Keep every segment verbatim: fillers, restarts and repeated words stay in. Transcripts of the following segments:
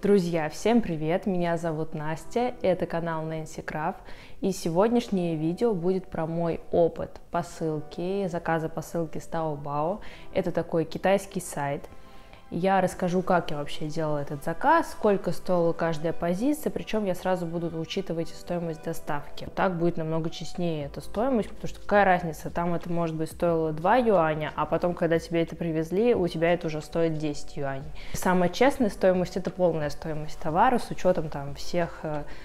Друзья, всем привет! Меня зовут Настя, это канал Нэнси Крафт, и сегодняшнее видео будет про мой опыт посылки, заказа посылки с Taobao. Это такой китайский сайт. Я расскажу, как я вообще делала этот заказ, сколько стоила каждая позиция, причем я сразу буду учитывать стоимость доставки. Так будет намного честнее эта стоимость, потому что какая разница, там это может быть стоило два юаня, а потом, когда тебе это привезли, у тебя это уже стоит десять юаней. Самая честная стоимость — это полная стоимость товара с учетом там всех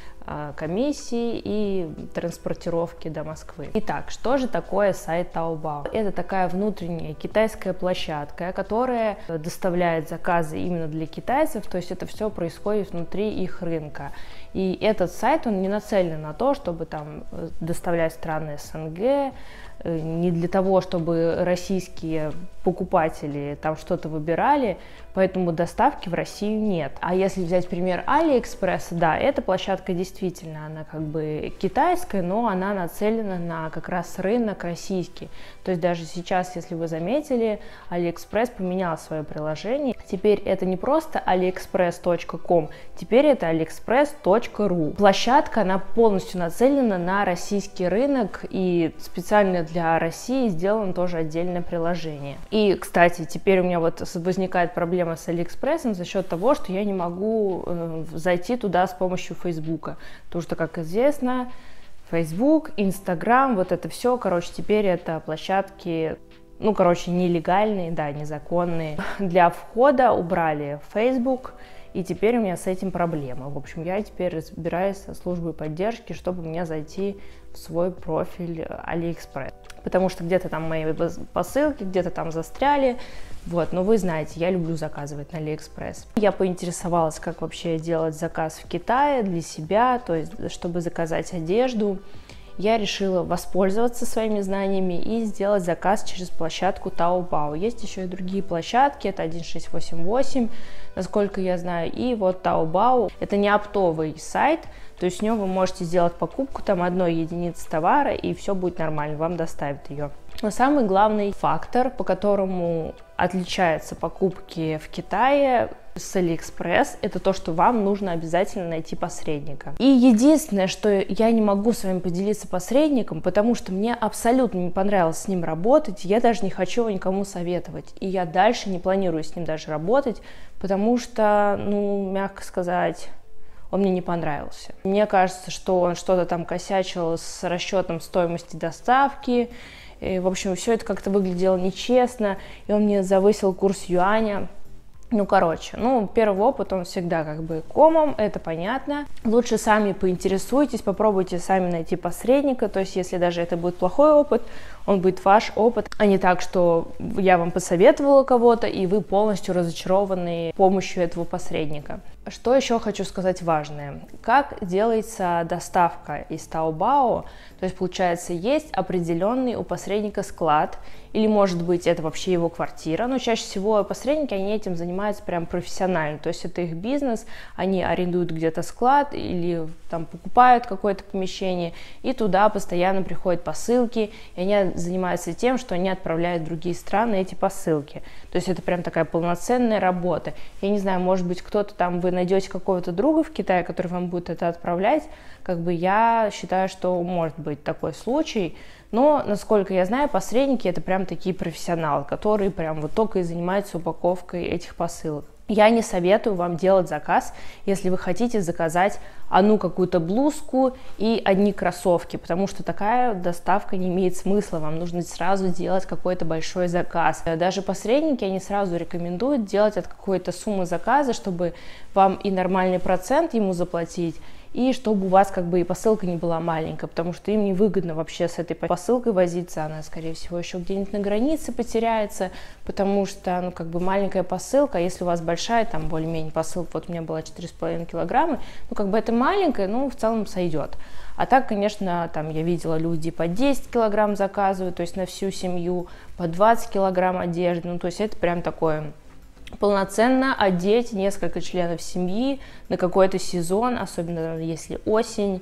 комиссии и транспортировки до Москвы. Итак, что же такое сайт Taobao? Это такая внутренняя китайская площадка, которая доставляет заказы именно для китайцев, то есть это все происходит внутри их рынка. И этот сайт, он не нацелен на то, чтобы там доставлять страны СНГ, не для того, чтобы российские покупатели там что-то выбирали, поэтому доставки в Россию нет. А если взять пример AliExpress, да, эта площадка действительно, она как бы китайская, но она нацелена на как раз рынок российский. То есть даже сейчас, если вы заметили, AliExpress поменял свое приложение. Теперь это не просто aliexpress точка ком, теперь это aliexpress точка ру. Площадка, она полностью нацелена на российский рынок, и специально для России сделано тоже отдельное приложение. И, кстати, теперь у меня вот возникает проблема с AliExpress за счет того, что я не могу э, зайти туда с помощью Фейсбука, потому что, как известно, Facebook, Instagram, вот это все, короче, теперь это площадки, ну, короче, нелегальные, да, незаконные. Для входа убрали Facebook, и теперь у меня с этим проблема. В общем, я теперь разбираюсь со службой поддержки, чтобы мне зайти в свой профиль AliExpress. Потому что где-то там мои посылки, где-то там застряли. Вот, но вы знаете, я люблю заказывать на AliExpress. Я поинтересовалась, как вообще делать заказ в Китае для себя, то есть, чтобы заказать одежду. Я решила воспользоваться своими знаниями и сделать заказ через площадку Taobao. Есть еще и другие площадки, это один шесть восемь восемь, насколько я знаю, и вот Taobao. Это не оптовый сайт, то есть с него вы можете сделать покупку там одной единицы товара, и все будет нормально, вам доставят ее. Но самый главный фактор, по которому отличаются покупки в Китае с AliExpress, это то, что вам нужно обязательно найти посредника. И единственное, что я не могу с вами поделиться посредником, потому что мне абсолютно не понравилось с ним работать, я даже не хочу его никому советовать. И я дальше не планирую с ним даже работать, потому что, ну, мягко сказать, он мне не понравился. Мне кажется, что он что-то там косячил с расчетом стоимости доставки. И, в общем, все это как-то выглядело нечестно, и он мне завысил курс юаня. Ну, короче, ну, первый опыт, он всегда как бы комом, это понятно. Лучше сами поинтересуйтесь, попробуйте сами найти посредника, то есть если даже это будет плохой опыт, он будет ваш опыт, а не так, что я вам посоветовала кого-то, и вы полностью разочарованы помощью этого посредника. Что еще хочу сказать важное? Как делается доставка из Taobao? То есть, получается, есть определенный у посредника склад, или, может быть, это вообще его квартира, но чаще всего посредники, они этим занимаются прям профессионально, то есть это их бизнес, они арендуют где-то склад или там покупают какое-то помещение, и туда постоянно приходят посылки, и они занимаются тем, что они отправляют в другие страны эти посылки. То есть это прям такая полноценная работа. Я не знаю, может быть, кто-то там, вы найдете какого-то друга в Китае, который вам будет это отправлять, как бы я считаю, что может быть такой случай, но, насколько я знаю, посредники — это прям такие профессионалы, которые прям вот только и занимаются упаковкой этих посылок. Я не советую вам делать заказ, если вы хотите заказать одну какую-то блузку и одни кроссовки, потому что такая доставка не имеет смысла, вам нужно сразу делать какой-то большой заказ. Даже посредники, они сразу рекомендуют делать от какой-то суммы заказа, чтобы вам и нормальный процент ему заплатить, и чтобы у вас как бы и посылка не была маленькая, потому что им невыгодно вообще с этой посылкой возиться, она, скорее всего, еще где-нибудь на границе потеряется, потому что, ну, как бы маленькая посылка, а если у вас большая, там, более-менее посылка, вот у меня была четыре с половиной килограмма, ну, как бы это маленькая, ну, в целом сойдет. А так, конечно, там я видела, люди по десять килограмм заказывают, то есть на всю семью, по двадцать килограмм одежды, ну, то есть это прям такое полноценно одеть несколько членов семьи на какой-то сезон, особенно если осень,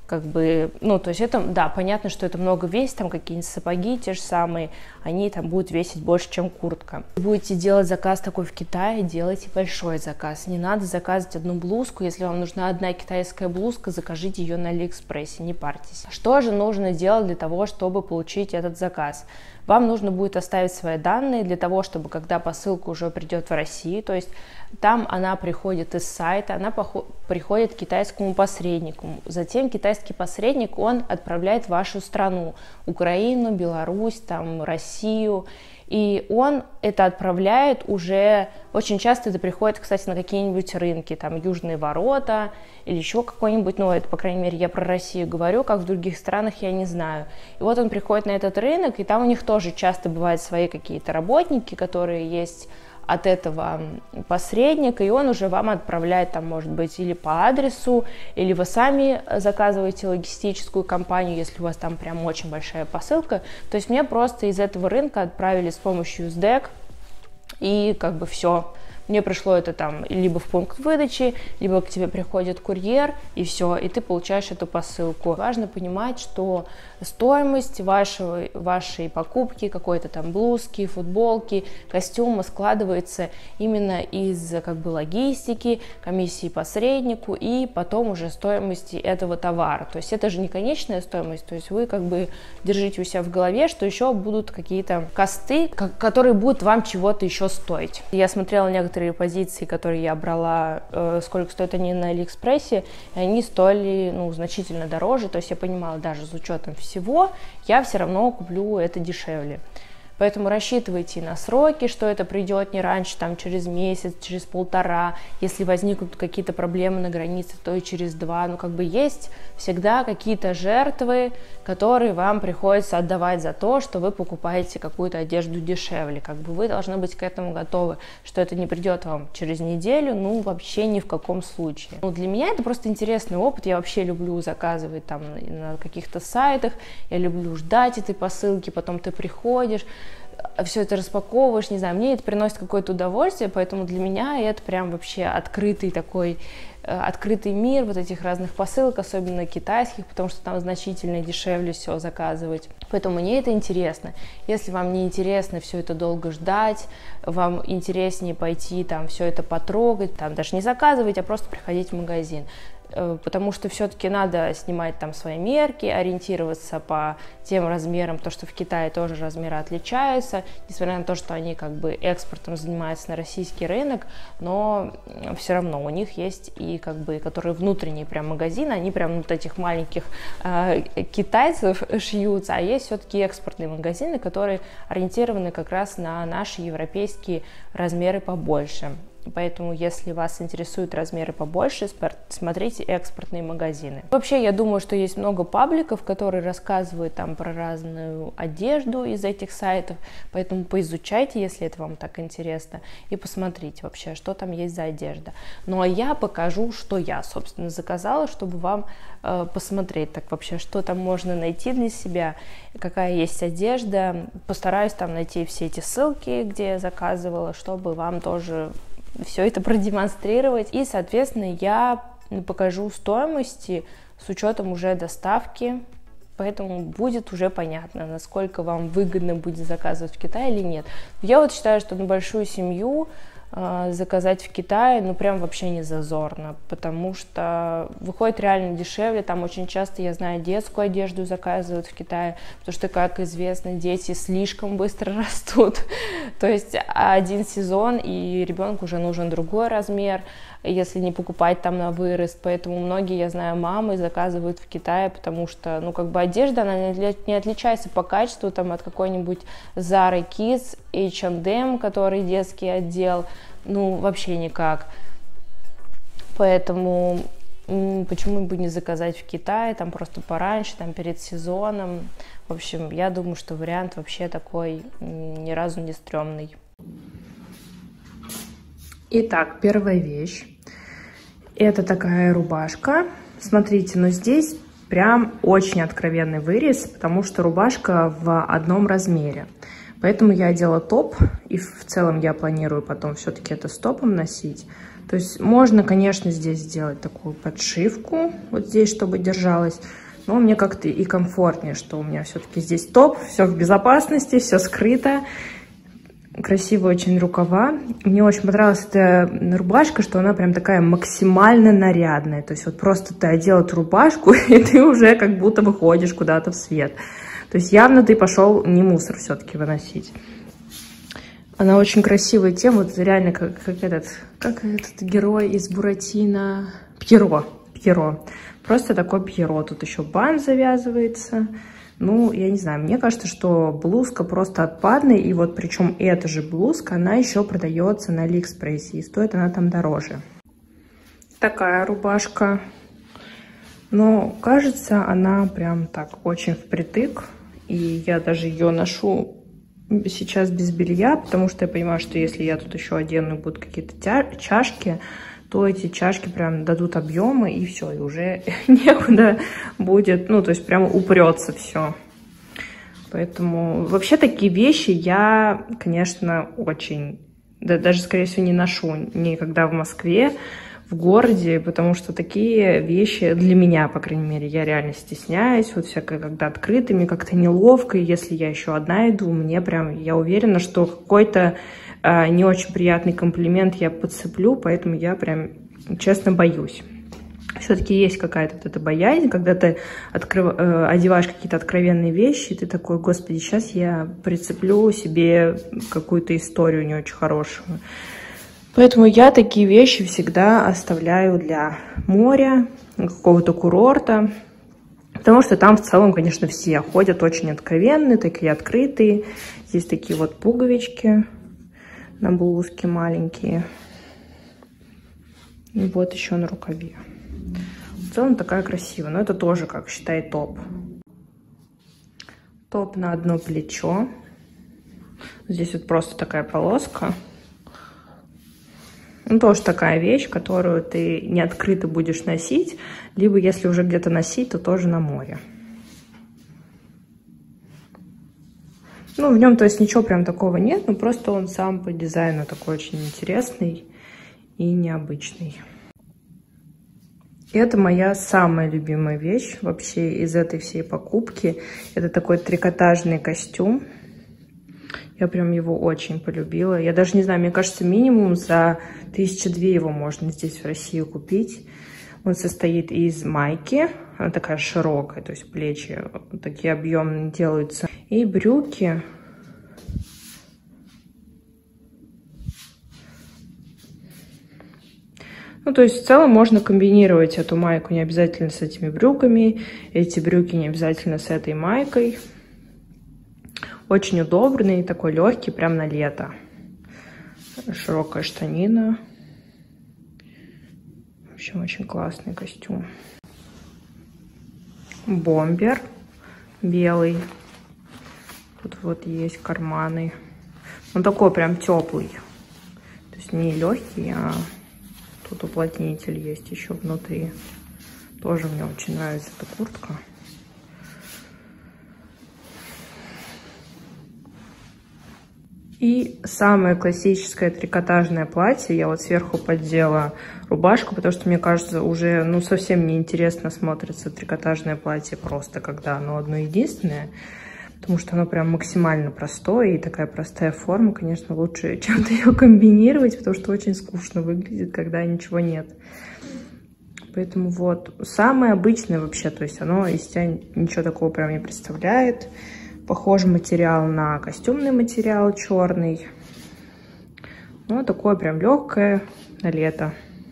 как бы, ну, то есть это, да, понятно, что это много весит, там какие-нибудь сапоги те же самые, они там будут весить больше, чем куртка. Вы будете делать заказ такой в Китае, делайте большой заказ. Не надо заказывать одну блузку, если вам нужна одна китайская блузка, закажите ее на Алиэкспрессе, не парьтесь. Что же нужно делать для того, чтобы получить этот заказ? Вам нужно будет оставить свои данные для того, чтобы когда посылка уже придет в Россию, то есть там она приходит из сайта, она приходит к китайскому посреднику. Затем китайский посредник, он отправляет в вашу страну, Украину, Беларусь, там, Россию. И он это отправляет уже, очень часто это приходит, кстати, на какие-нибудь рынки, там, Южные ворота или еще какой-нибудь, ну, это, по крайней мере, я про Россию говорю, как в других странах, я не знаю. И вот он приходит на этот рынок, и там у них тоже часто бывают свои какие-то работники, которые есть от этого посредника, и он уже вам отправляет, там, может быть, или по адресу, или вы сами заказываете логистическую компанию, если у вас там прям очень большая посылка. То есть мне просто из этого рынка отправили с помощью ЮЗДЭК, и как бы все. Мне пришло это там либо в пункт выдачи, либо к тебе приходит курьер, и все, и ты получаешь эту посылку. Важно понимать, что стоимость вашей, вашей покупки, какой-то там блузки, футболки, костюма складывается именно из как бы логистики, комиссии посреднику и потом уже стоимости этого товара. То есть это же не конечная стоимость, то есть вы как бы держите у себя в голове, что еще будут какие-то косты, которые будут вам чего-то еще стоить. Я смотрела некоторые позиции, которые я брала, э, сколько стоят они на Алиэкспрессе, и они стоили, ну, значительно дороже, то есть я понимала, даже с учетом всего, я все равно куплю это дешевле. Поэтому рассчитывайте на сроки, что это придет не раньше, там, через месяц, через полтора. Если возникнут какие-то проблемы на границе, то и через два. Ну, как бы есть всегда какие-то жертвы, которые вам приходится отдавать за то, что вы покупаете какую-то одежду дешевле. Как бы вы должны быть к этому готовы, что это не придет вам через неделю, ну, вообще ни в каком случае. Ну, для меня это просто интересный опыт. Я вообще люблю заказывать там на каких-то сайтах, я люблю ждать этой посылки, потом ты приходишь, все это распаковываешь, не знаю, мне это приносит какое-то удовольствие, поэтому для меня это прям вообще открытый такой, открытый мир вот этих разных посылок, особенно китайских, потому что там значительно дешевле все заказывать. Поэтому мне это интересно. Если вам не интересно все это долго ждать, вам интереснее пойти там все это потрогать, там даже не заказывать, а просто приходить в магазин. Потому что все-таки надо снимать там свои мерки, ориентироваться по тем размерам, то, что в Китае тоже размеры отличаются, несмотря на то, что они как бы экспортом занимаются на российский рынок, но все равно у них есть и как бы, которые внутренние прям магазины, они прям вот этих маленьких э, китайцев шьются, а есть все-таки экспортные магазины, которые ориентированы как раз на наши европейские размеры побольше. Поэтому, если вас интересуют размеры побольше, смотрите экспортные магазины. Вообще, я думаю, что есть много пабликов, которые рассказывают там про разную одежду из этих сайтов, поэтому поизучайте, если это вам так интересно, и посмотрите вообще, что там есть за одежда. Ну, а я покажу, что я, собственно, заказала, чтобы вам э, посмотреть, так вообще, что там можно найти для себя, какая есть одежда. Постараюсь там найти все эти ссылки, где я заказывала, чтобы вам тоже все это продемонстрировать. И, соответственно, я покажу стоимости с учетом уже доставки, поэтому будет уже понятно, насколько вам выгодно будет заказывать в Китае или нет. Я вот считаю, что на большую семью э, заказать в Китае, ну, прям вообще не зазорно, потому что выходит реально дешевле. Там очень часто, я знаю, детскую одежду заказывают в Китае, потому что, как известно, дети слишком быстро растут. То есть один сезон, и ребенку уже нужен другой размер, если не покупать там на вырост. Поэтому многие, я знаю, мамы заказывают в Китае, потому что, ну, как бы одежда, она не отличается по качеству там от какой-нибудь Zara Kids, эйч энд эм, который детский отдел, ну, вообще никак. Поэтому почему бы не заказать в Китае, там просто пораньше, там перед сезоном. В общем, я думаю, что вариант вообще такой ни разу не стрёмный. Итак, первая вещь. Это такая рубашка. Смотрите, но здесь прям очень откровенный вырез, потому что рубашка в одном размере. Поэтому я одела топ, и в целом я планирую потом все-таки это с топом носить. То есть можно, конечно, здесь сделать такую подшивку, вот здесь, чтобы держалась. Но мне как-то и комфортнее, что у меня все-таки здесь топ, все в безопасности, все скрыто. Красивые очень рукава. Мне очень понравилась эта рубашка, что она прям такая максимально нарядная. То есть вот просто ты одел эту рубашку, и ты уже как будто выходишь куда-то в свет. То есть явно ты пошел не мусор все-таки выносить. Она очень красивая тем, вот реально как, как этот, как этот герой из Буратино. Пьеро, Пьеро. Просто такой Пьеро. Тут еще бант завязывается. Ну, я не знаю, мне кажется, что блузка просто отпадная. И вот причем эта же блузка, она еще продается на Алиэкспрессе. И стоит она там дороже. Такая рубашка. Но кажется, она прям так очень впритык. И я даже ее ношу сейчас без белья, потому что я понимаю, что если я тут еще одену, будут какие-то чашки, то эти чашки прям дадут объемы, и все, и уже некуда будет, ну, то есть прям упрется все. Поэтому вообще такие вещи я, конечно, очень, да, даже, скорее всего, не ношу никогда в Москве, в городе, потому что такие вещи для меня, по крайней мере, я реально стесняюсь, вот всякое, когда открытыми, как-то неловко, и если я еще одна иду, мне прям, я уверена, что какой-то э, не очень приятный комплимент я подцеплю, поэтому я прям, честно, боюсь. Все-таки есть какая-то вот эта боязнь, когда ты открыв... э, одеваешь какие-то откровенные вещи, и ты такой, господи, сейчас я прицеплю себе какую-то историю не очень хорошую. Поэтому я такие вещи всегда оставляю для моря, какого-то курорта. Потому что там в целом, конечно, все ходят очень откровенные, такие открытые. Здесь такие вот пуговички на блузке маленькие. И вот еще на рукаве. В целом такая красивая. Но это тоже, как считай, топ. Топ на одно плечо. Здесь вот просто такая полоска. Ну, тоже такая вещь, которую ты не открыто будешь носить, либо если уже где-то носить, то тоже на море. Ну, в нем, то есть, ничего прям такого нет, но просто он сам по дизайну такой очень интересный и необычный. И это моя самая любимая вещь вообще из этой всей покупки. Это такой трикотажный костюм. Я прям его очень полюбила. Я даже не знаю, мне кажется, минимум за тысячу две его можно здесь в России купить. Он состоит из майки. Она такая широкая, то есть плечи такие объемные делаются. И брюки. Ну, то есть в целом можно комбинировать эту майку не обязательно с этими брюками. Эти брюки не обязательно с этой майкой. Очень удобный, такой легкий, прям на лето. Широкая штанина. В общем, очень классный костюм. Бомбер белый. Тут вот есть карманы. Он такой прям теплый. То есть не легкий, а тут уплотнитель есть еще внутри. Тоже мне очень нравится эта куртка. И самое классическое трикотажное платье. Я вот сверху поддела рубашку, потому что, мне кажется, уже ну, совсем неинтересно смотрится трикотажное платье просто, когда оно одно единственное. Потому что оно прям максимально простое. И такая простая форма, конечно, лучше чем-то ее комбинировать, потому что очень скучно выглядит, когда ничего нет. Поэтому вот самое обычное вообще. То есть оно из себя ничего такого прям не представляет. Похожий материал на костюмный материал черный. Ну, такое прям легкое на лето.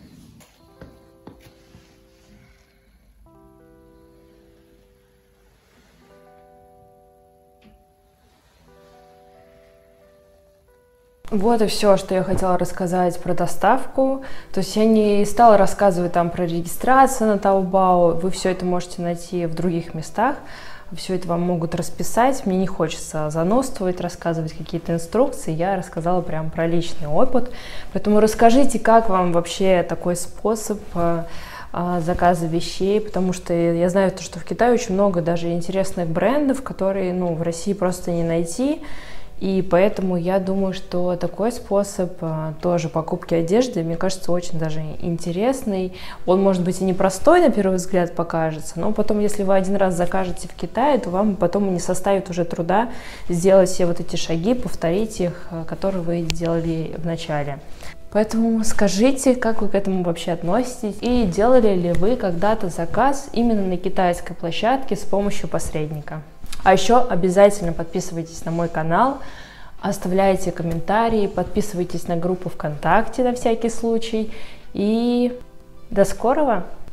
Вот и все, что я хотела рассказать про доставку. То есть я не стала рассказывать там про регистрацию на Таобао. Вы все это можете найти в других местах. Все это вам могут расписать. Мне не хочется занудствовать, рассказывать какие-то инструкции. Я рассказала прям про личный опыт. Поэтому расскажите, как вам вообще такой способ заказа вещей, потому что я знаю, что в Китае очень много даже интересных брендов, которые ну, в России просто не найти. И поэтому я думаю, что такой способ тоже покупки одежды, мне кажется, очень даже интересный. Он, может быть, и непростой на первый взгляд покажется, но потом, если вы один раз закажете в Китае, то вам потом не составит уже труда сделать все вот эти шаги, повторить их, которые вы делали в начале. Поэтому скажите, как вы к этому вообще относитесь, и делали ли вы когда-то заказ именно на китайской площадке с помощью посредника. А еще обязательно подписывайтесь на мой канал, оставляйте комментарии, подписывайтесь на группу ВКонтакте на всякий случай. И до скорого!